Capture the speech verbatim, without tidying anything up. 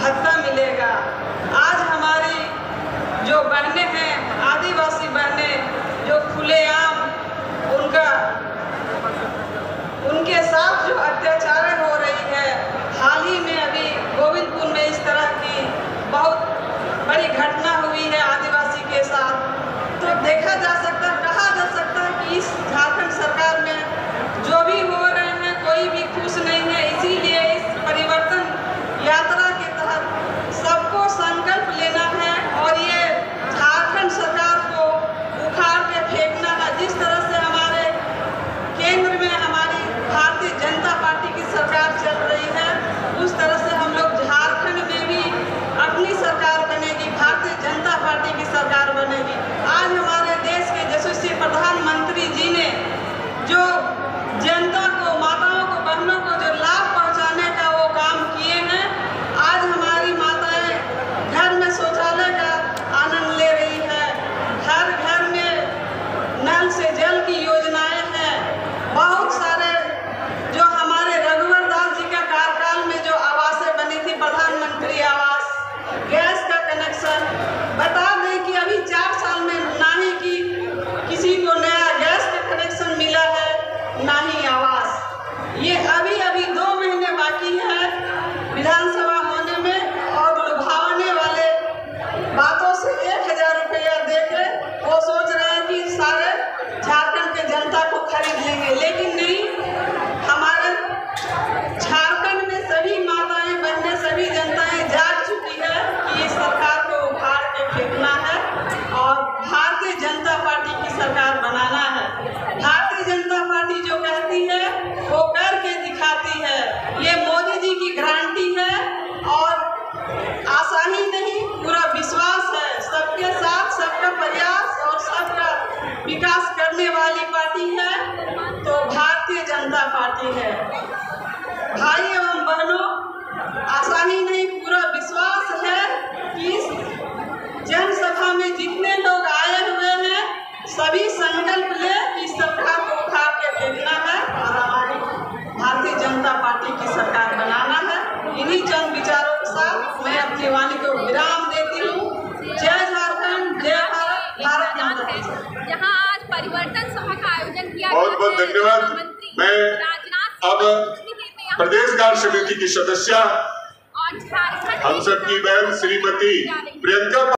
भत्ता मिलेगा। आज हमारी जो बहनें हैं, आदिवासी बहनें, जो खुलेआम उनका उनके साथ जो अत्याचार हो रही है, हाल ही में अभी गोविंदपुर में इस तरह की बहुत बड़ी घटना हुई है आदिवासी के साथ। तो देखा जा सकता, कहा जा सकता है कि इस झारखंड सरकार में जो भी हो रहे हैं कोई भी खुश नहीं है। इसीलिए इस परिवर्तन यात्रा के तहत सबको संकल्प लेना है और ये झारखंड सरकार को उखाड़ के फेंकना है। जिस तरह से हमारे केंद्र में हमारी भारतीय जनता पार्टी की सरकार चल रही है, उस तरह से हम लोग झारखंड में भी अपनी सरकार बनेगी, भारतीय जनता पार्टी की सरकार बनेगी। आज हमारे देश के यशस्वी प्रधानमंत्री जी ने जो जनता को, माताओं को, बहनों को जो लाभ पहुंचाने का वो काम किए हैं, आज हमारी माताएं घर में शौचालय का आनंद ले रही है, घर घर में नल से जल की योजनाएं हैं। बहुत सारे जो हमारे रघुवर दास जी का कार्यकाल में जो आवासें बनी थी, प्रधानमंत्री आवास, गैस का कनेक्शन, बता दें कि अभी चार साल में ना ही कि किसी को नया गैस का कनेक्शन मिला है, ना ही आवास। ये अभी अभी दो महीने बाकी है विधानसभा होने में, और लुभावने वाले बातों से एक हजार रुपया देके वो सोच रहे हैं कि सारे झारखंड के जनता को खरीद लेंगे। लेकिन नहीं, हमारे झारखंड में सभी माताएं, बहनें, सभी जनताएं जाग चुकी है कि इस सरकार को उखाड़ के फेंकना है और भारतीय जनता पार्टी की सरकार बनाना है। भारतीय जनता पार्टी जो कहती है वो करके दिखाती है। ये मोदी जी की गारंटी है और आशा ही नहीं, पूरा विश्वास है। सबके साथ सबका प्रयास और सबका विकास करने वाली पार्टी है तो भारतीय जनता पार्टी है। भाई एवं बहनों, आशा ही नहीं, पूरा विश्वास है कि इस जनसभा में जितने लोग आए हुए हैं सभी संकल्प ले कि सरकार को उखाड़ के फेंकना है और हमारी भारतीय जनता पार्टी की सरकार बनाना है। इन्हीं चंद विचारों के साथ मैं अपनी वाणी को विराम देती हूँ। जय झारखंड, जय भारत, भारत माता की जय। यहाँ आज परिवर्तन सभा का आयोजन किया गया। बहुत बहुत धन्यवाद। मैं अब प्रदेश कार्य समिति की सदस्य हम सबकी बहन श्रीमती प्रियंका